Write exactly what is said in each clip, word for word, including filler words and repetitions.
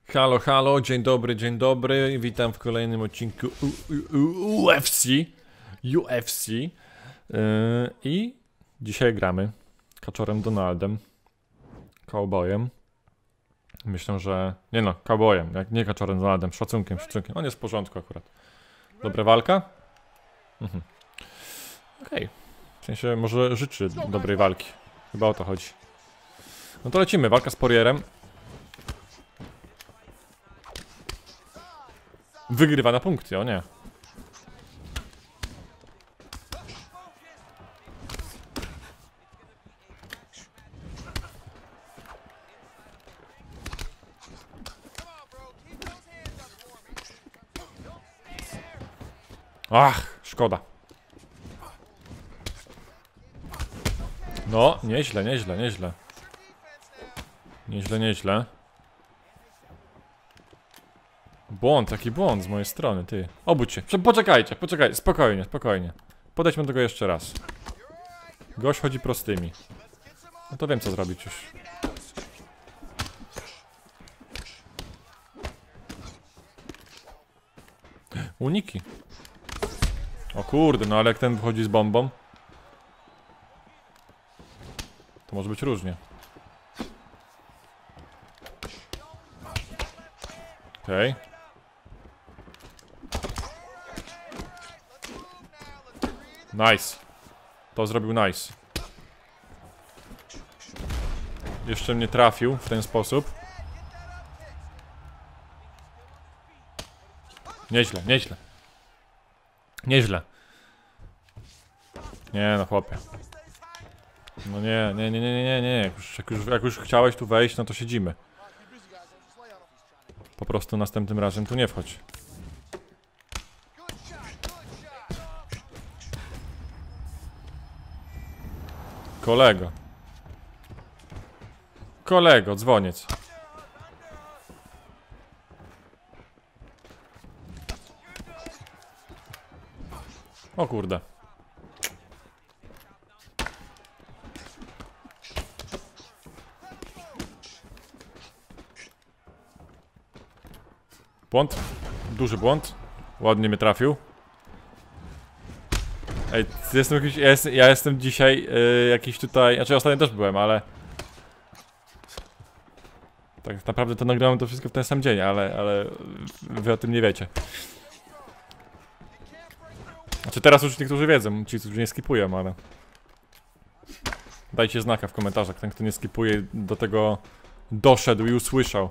Halo, halo, dzień dobry, dzień dobry. Witam w kolejnym odcinku U F C. U F C. Yy, I dzisiaj gramy Kaczorem Donaldem, cowboyem. Myślę, że... Nie no, cowboyem, jak nie Kaczorem Donaldem, szacunkiem, szacunkiem. On jest w porządku akurat. Dobra walka? Mhm. Okej. Okay. W sensie może życzy dobrej walki. Chyba o to chodzi. No to lecimy, walka z Poirierem. Wygrywa na punkty, o nie. Ach, szkoda. No, nieźle, nieźle, nieźle. Nieźle, nieźle. Błąd, taki błąd z mojej strony, ty. Obudź się. Poczekajcie, poczekajcie, spokojnie, spokojnie. Podejdźmy do tego jeszcze raz. Gość chodzi prostymi. No to wiem, co zrobić już. Uniki. O kurde, no ale jak ten wychodzi z bombą, to może być różnie. Okej. Okay. Nice. To zrobił nice. Jeszcze mnie trafił w ten sposób. Nieźle, nieźle. Nieźle. Nie no, chłopie. No nie, nie, nie, nie, nie, nie. Jak już, jak już, jak już chciałeś tu wejść, no to siedzimy. Po prostu następnym razem tu nie wchodź. Kolego. Kolego, dzwoniec. O kurde. Błąd. Duży błąd. Ładnie mnie trafił. Ej, jestem jakiś, ja, jestem, ja jestem dzisiaj yy, jakiś tutaj... Znaczy ostatnio też byłem, ale... Tak naprawdę to nagrałem to wszystko w ten sam dzień, ale, ale wy o tym nie wiecie. Znaczy teraz już niektórzy wiedzą, ci, którzy nie skipują, ale... Dajcie znaka w komentarzach, ten kto nie skipuje do tego doszedł i usłyszał.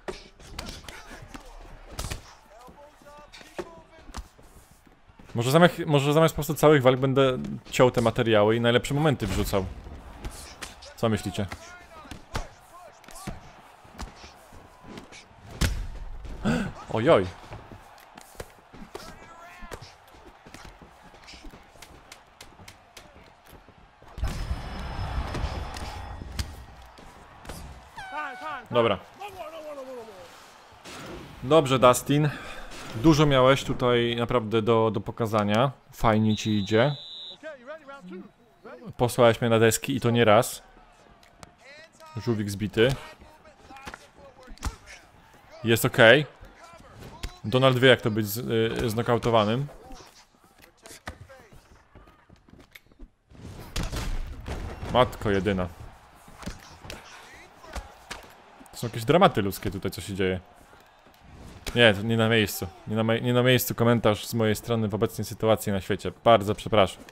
Może zamiast, może zamiast po prostu całych walk będę ciął te materiały i najlepsze momenty wrzucał. Co myślicie? Ojoj. Dobra. Dobrze, Dustin. Dużo miałeś tutaj naprawdę do, do pokazania. Fajnie ci idzie. Posłałeś mnie na deski i to nie raz. Żółwik zbity. Jest ok. Donald wie, jak to być z, y, znokautowanym. Matko jedyna. To są jakieś dramaty ludzkie tutaj, co się dzieje. Nie, to nie na miejscu. Nie na, nie na miejscu komentarz z mojej strony w obecnej sytuacji na świecie. Bardzo przepraszam.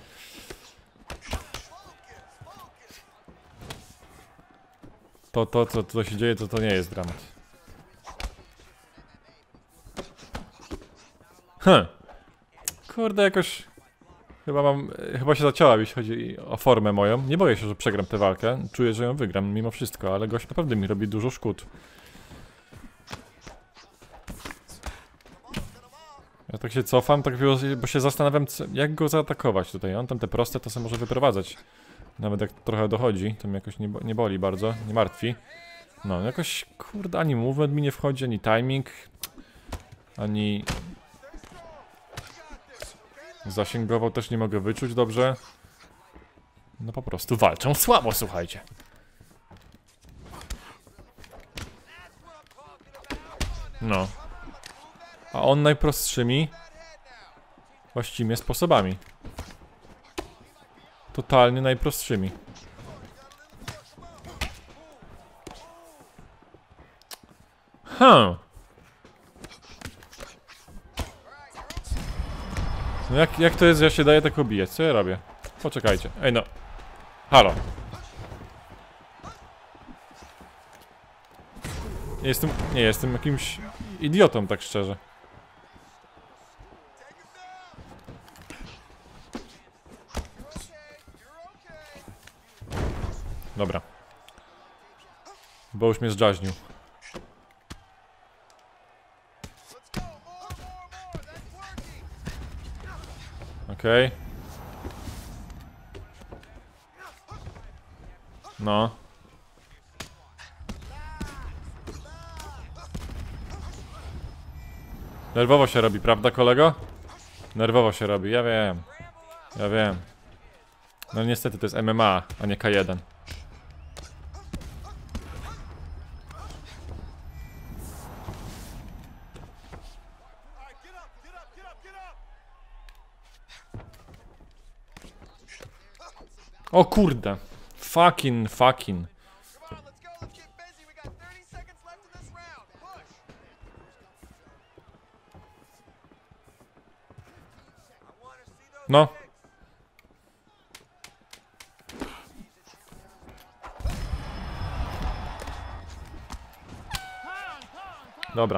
To, to, co to się dzieje, to to nie jest dramat. Hm. Kurde, jakoś... Chyba mam... Chyba się zaciąłem, jeśli chodzi o formę moją. Nie boję się, że przegram tę walkę. Czuję, że ją wygram mimo wszystko, ale gość naprawdę mi robi dużo szkód. Ja tak się cofam, tak bo się zastanawiam, jak go zaatakować tutaj. On tam te proste to sobie może wyprowadzać. Nawet jak trochę dochodzi, to mnie jakoś nie, nie boli bardzo, nie martwi. No, jakoś, kurde, ani movement mi nie wchodzi, ani timing, ani... Zasięgowo też nie mogę wyczuć dobrze. No po prostu walczą słabo, słuchajcie. No. A on najprostszymi właściwie sposobami. Totalnie najprostszymi. Hmm. No jak, jak to jest, że ja się daję tak obijać? Co ja robię? Poczekajcie. Ej no. Halo. Nie jestem, nie jestem jakimś idiotą, tak szczerze. Dobra. Bo już mnie zdżaźnił. Okej. Okay. No. Nerwowo się robi, prawda, kolego? Nerwowo się robi, ja wiem. Ja wiem. No niestety to jest M M A, a nie K jeden. O kurde. Fucking, fucking. No. Dobra.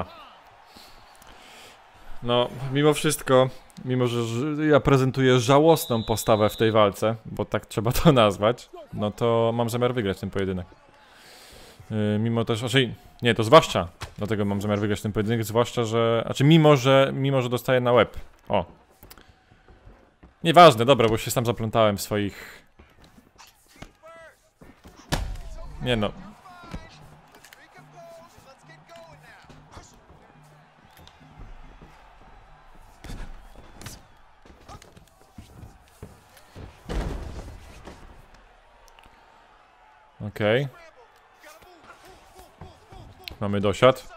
No, mimo wszystko, mimo że ja prezentuję żałosną postawę w tej walce, bo tak trzeba to nazwać, no to mam zamiar wygrać ten pojedynek. Yy, mimo też, znaczy, nie, to zwłaszcza, dlatego mam zamiar wygrać ten pojedynek, zwłaszcza, że, znaczy mimo, że, mimo, że dostaję na łeb. O. Nieważne, dobra, bo się sam zaplątałem w swoich... Nie no. Okej. Okay. Mamy dosiad.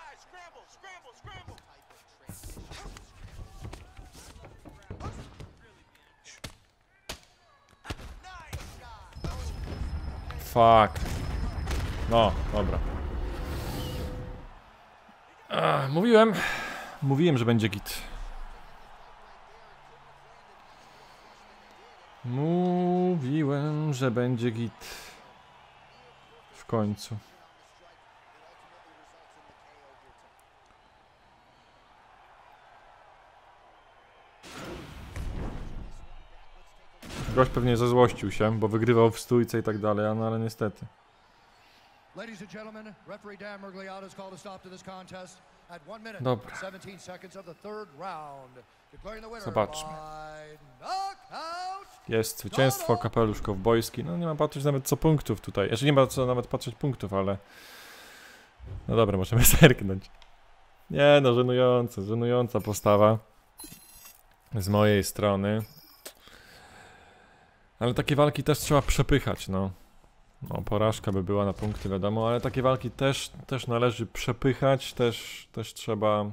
Fuck. No, dobra. Ach, mówiłem. Mówiłem, że będzie git. Mówiłem, że będzie git. W końcu. Gość pewnie zezłościł się, bo wygrywał w stójce i tak dalej, no ale niestety. Dobra. Zobaczmy. Jest zwycięstwo, kapelusz kowbojski. No nie mam patrzeć nawet co punktów tutaj. Jeszcze nie ma co nawet patrzeć punktów, ale... No dobra, możemy zerknąć. Nie no, żenujące, żenująca postawa. Z mojej strony. Ale takie walki też trzeba przepychać, no. No, porażka by była na punkty, wiadomo, ale takie walki też, też należy przepychać, też, też trzeba...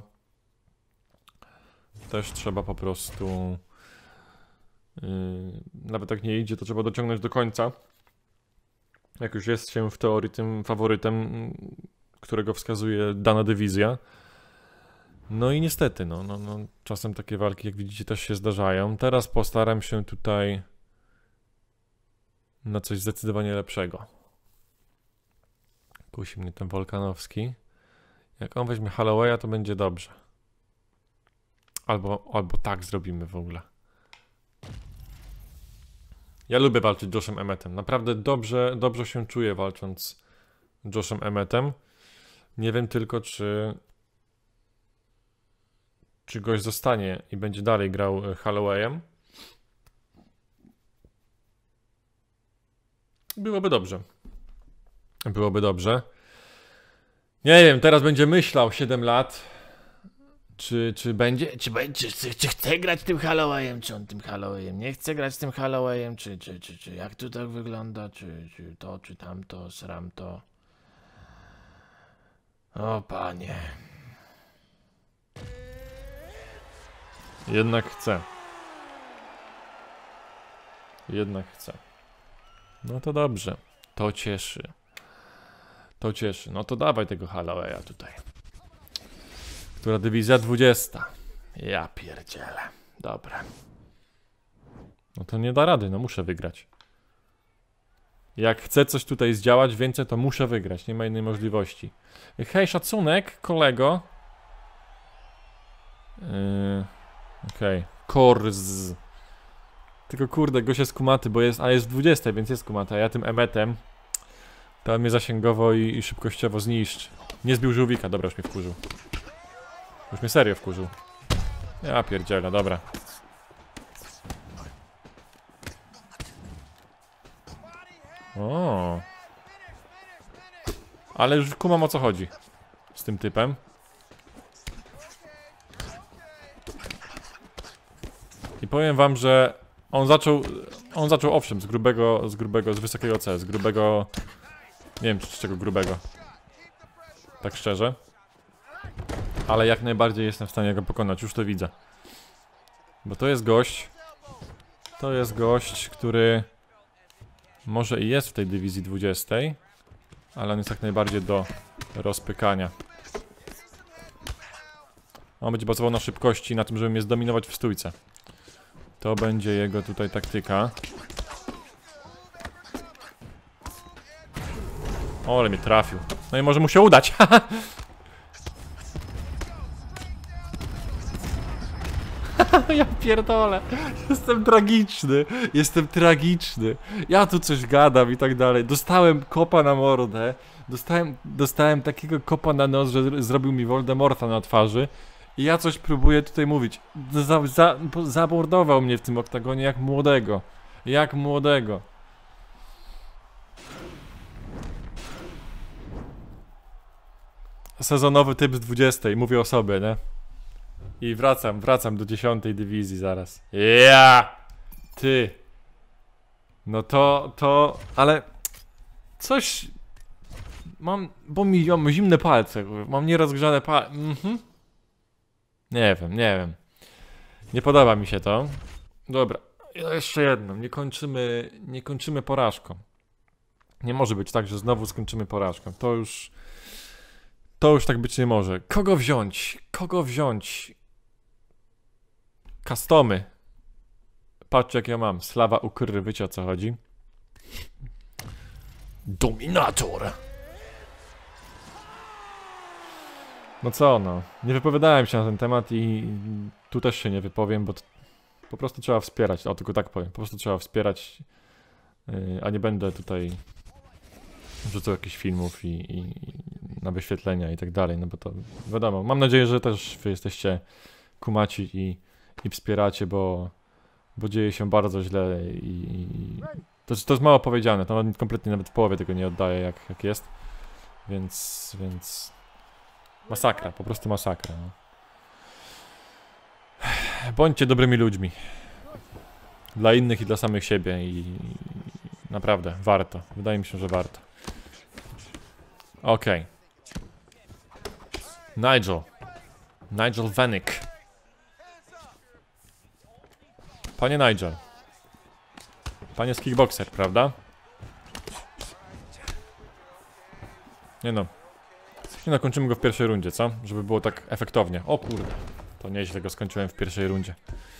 Też trzeba po prostu... Yy, nawet jak nie idzie, to trzeba dociągnąć do końca. Jak już jest się w teorii tym faworytem, którego wskazuje dana dywizja. No i niestety, no, no, no, czasem takie walki, jak widzicie, też się zdarzają. Teraz postaram się tutaj na coś zdecydowanie lepszego. Kusi mnie ten Wolkanowski. Jak on weźmie Hollowaya, to będzie dobrze. Albo, albo tak zrobimy w ogóle. Ja lubię walczyć Joshem Emmettem. Naprawdę dobrze, dobrze się czuję walcząc Joshem Emmettem. Nie wiem tylko, czy... Czy gość zostanie i będzie dalej grał Hollowayem. Byłoby dobrze. Byłoby dobrze. Nie wiem, teraz będzie myślał siedem lat. Czy, czy będzie, czy będzie, czy, czy chce grać tym Hollowayem, czy on tym Hollowayem nie chce grać tym Hollowayem, czy, czy, czy, czy jak to tak wygląda, czy, czy to, czy tamto, sram to. O panie. Jednak chcę. Jednak chcę. No to dobrze. To cieszy. To cieszy. No to dawaj tego Hollowaya tutaj. Która dywizja? dwudziesta. Ja pierdzielę. Dobra. No to nie da rady, no muszę wygrać. Jak chcę coś tutaj zdziałać więcej, to muszę wygrać. Nie ma innej możliwości. Hej, szacunek, kolego. Yy, Okej. Okay. Korz. Tylko kurde, gość jest kumaty, bo jest, a jest dwudziesta, więc jest kumaty, a ja tym emetem to mnie zasięgowo i, i szybkościowo zniszczy. Nie zbił żółwika, dobra, już mnie wkurzył. Już mnie serio wkurzył. Ja pierdzielę, dobra. O. Ale już kumam, o co chodzi z tym typem. I powiem wam, że on zaczął, on zaczął owszem z grubego, z grubego, z wysokiego C, z grubego, nie wiem z czego grubego, tak szczerze. Ale jak najbardziej jestem w stanie go pokonać, już to widzę. Bo to jest gość, to jest gość, który może i jest w tej dywizji dwudziestej, ale on jest jak najbardziej do rozpykania. On będzie bazował na szybkości, na tym, żeby mnie zdominować w stójce. To będzie jego tutaj taktyka. O, ale mnie trafił. No i może mu się udać. Ja pierdolę. Jestem tragiczny. Jestem tragiczny. Ja tu coś gadam i tak dalej. Dostałem kopa na mordę. Dostałem, dostałem takiego kopa na nos, że zrobił mi Voldemorta na twarzy. I ja coś próbuję tutaj mówić. Za, za, zamordował mnie w tym oktagonie jak młodego. Jak młodego. Sezonowy typ z dwudziestej. Mówię o sobie, nie? I wracam, wracam do dziesiątej dywizji zaraz. Ja! Ty. No to, to... Ale... Coś... Mam... Bo mi mam zimne palce. Mam nierozgrzane palce. Mhm. Nie wiem, nie wiem. Nie podoba mi się to. Dobra. Jeszcze jedno. Nie kończymy... Nie kończymy porażką. Nie może być tak, że znowu skończymy porażką. To już... To już tak być nie może. Kogo wziąć? Kogo wziąć? Customy. Patrzcie jak ja mam. Slawa ukry, wiecie o co chodzi? Dominator. No co no. Nie wypowiadałem się na ten temat i tu też się nie wypowiem, bo po prostu trzeba wspierać. O, tylko tak powiem. Po prostu trzeba wspierać. Yy, a nie będę tutaj wrzucał jakichś filmów i, i na wyświetlenia i tak dalej, no bo to wiadomo. Mam nadzieję, że też wy jesteście kumaci i, i wspieracie, bo, bo dzieje się bardzo źle i, i to, to jest mało powiedziane, to kompletnie nawet w połowie tego nie oddaję jak, jak jest, więc, więc masakra, po prostu masakra. No. Bądźcie dobrymi ludźmi dla innych i dla samych siebie i, i naprawdę warto, wydaje mi się, że warto. Okej. Okay. Nigel. Nigel Vanek. Panie Nigel. Pan jest kickboxer, prawda? Nie no. Nie no, kończymy go w pierwszej rundzie, co? Żeby było tak efektownie. O kurde. To nieźle go skończyłem w pierwszej rundzie.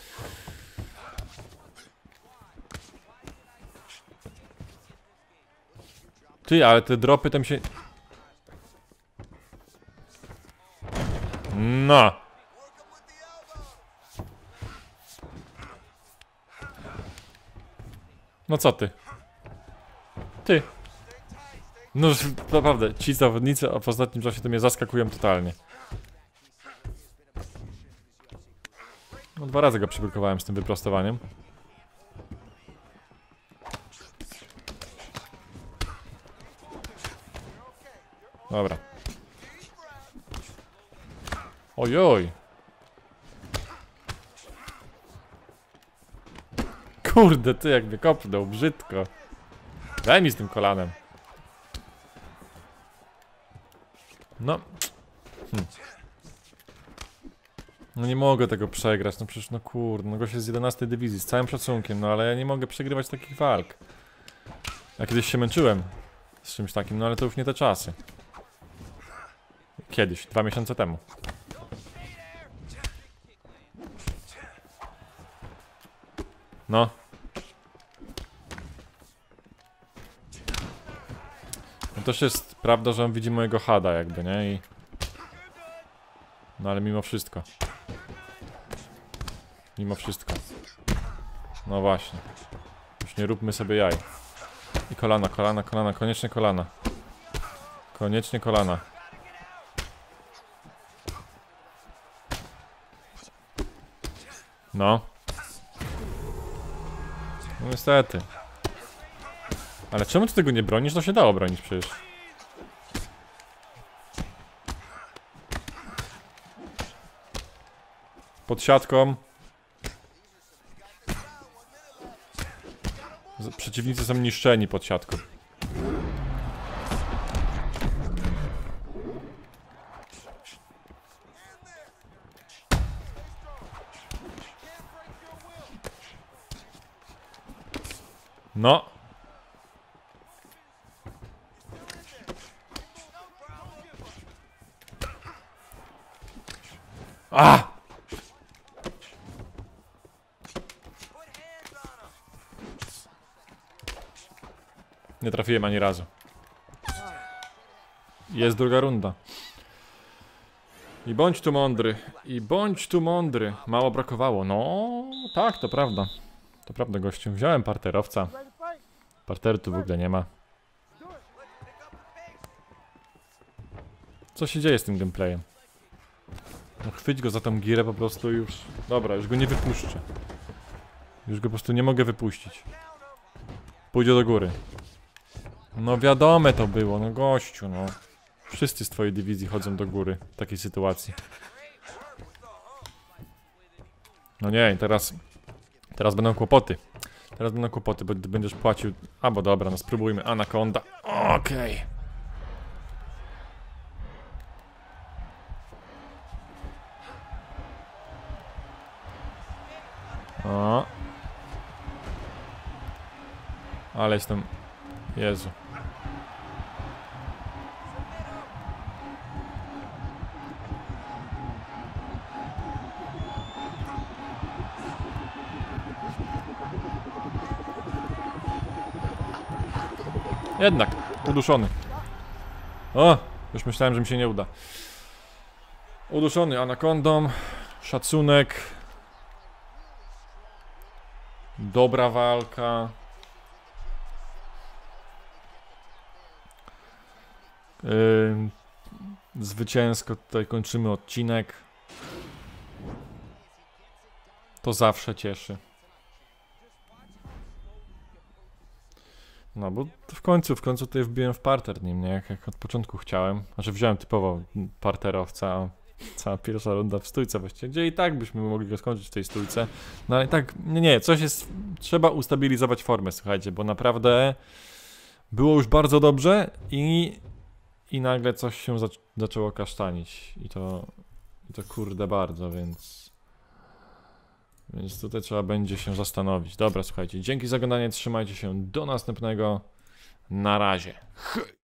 Ty, ale te dropy tam się... No. No co ty? Ty. No naprawdę, ci zawodnicy w ostatnim czasie to mnie zaskakują totalnie. No dwa razy go przyblokowałem z tym wyprostowaniem. Dobra. Ojoj. Kurde, ty jak mnie kopnął, brzydko. Daj mi z tym kolanem. No. Hm. No nie mogę tego przegrać, no przecież no kurde, no gość jest z jedenastej dywizji, z całym szacunkiem, no ale ja nie mogę przegrywać takich walk. Ja kiedyś się męczyłem z czymś takim, no ale to już nie te czasy. Kiedyś, dwa miesiące temu. No. No też jest prawda, że on widzi mojego hada jakby, nie? I... No ale mimo wszystko. Mimo wszystko. No właśnie. Już nie róbmy sobie jaj. I kolana, kolana, kolana, koniecznie kolana. Koniecznie kolana. No. No niestety. Ale czemu ty tego nie bronisz? To się dało bronić przecież. Pod siatką. Przeciwnicy są niszczeni pod siatką. No. A! Nie trafiłem ani razu. Jest druga runda. I bądź tu mądry. I bądź tu mądry. Mało brakowało. No, tak, to prawda. To prawda, gościu. Wziąłem parterowca. Parteru tu w ogóle nie ma. Co się dzieje z tym gameplayem? No chwyć go za tą girę po prostu już. Dobra, już go nie wypuszczę. Już go po prostu nie mogę wypuścić. Pójdzie do góry. No wiadome to było, no gościu, no. Wszyscy z twojej dywizji chodzą do góry w takiej sytuacji. No nie, teraz... Teraz będą kłopoty. Teraz będą kłopoty, bo będziesz płacił... A, bo dobra, no spróbujmy. Anakonda. Okej. Okay. O. Ale jestem... Jezu. Jednak, uduszony. O, już myślałem, że mi się nie uda. Uduszony anakondą. Szacunek. Dobra walka. Yy, zwycięsko tutaj kończymy odcinek. To zawsze cieszy. No bo w końcu, w końcu tutaj wbiłem w parter nim, nie? Jak, jak od początku chciałem. Znaczy wziąłem typowo parterowca, a cała pierwsza runda w stójce właściwie, gdzie i tak byśmy mogli go skończyć w tej stójce. No ale tak, nie, nie, coś jest, trzeba ustabilizować formę, słuchajcie, bo naprawdę było już bardzo dobrze i, i nagle coś się zac zaczęło kasztanić i to, i to kurde bardzo, więc... Więc tutaj trzeba będzie się zastanowić. Dobra, słuchajcie, dzięki za oglądanie, trzymajcie się, do następnego, na razie.